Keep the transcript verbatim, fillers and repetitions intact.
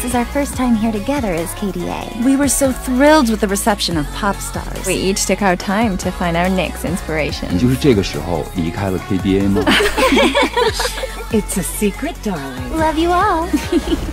This is our first time here together as K D A. We were so thrilled with the reception of pop stars. We each took our time to find our next inspiration. 你就是这个时候离开了 K B A 吗？ It's a secret, darling. Love you all.